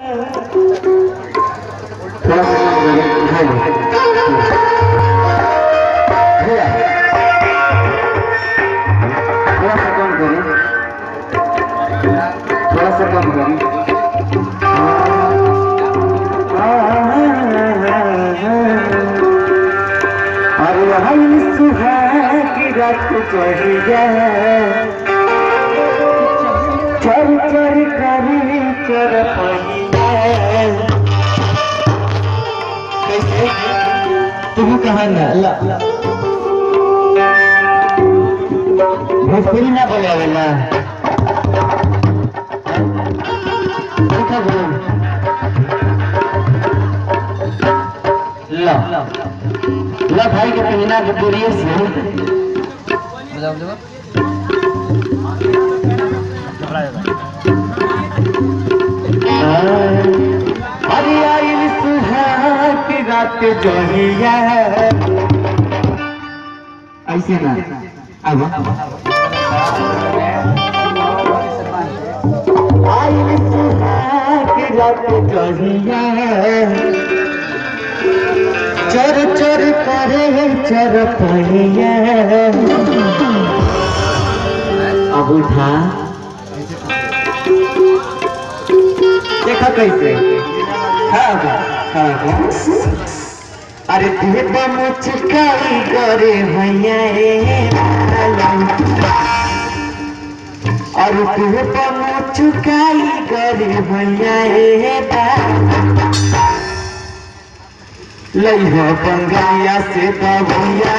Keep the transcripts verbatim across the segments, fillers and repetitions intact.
चर चर करी चर तुम कहा ना भोजपुरी ना बोले वाला ला ला भाई के पहना के पूरी से अरे आई सुहाग रात जोहिया ऐसे ना अब आई सुहाग रात जोहिया चर चर करे चर पहिया अब उठा देखा कैसे हाँ हाँ हाँ अरे देव मुचकाई करे भैया और देव मुचकाई करे भैया लई हो बंगालिया से बबैया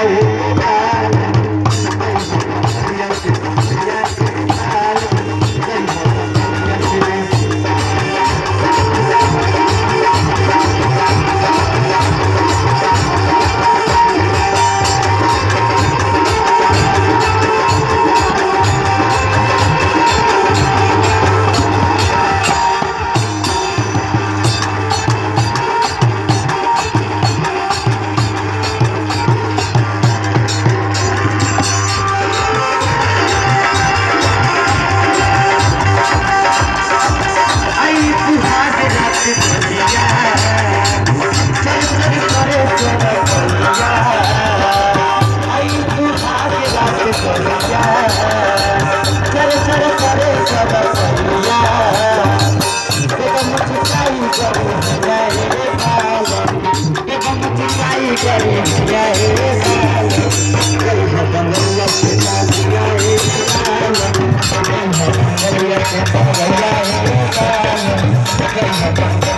Yeah.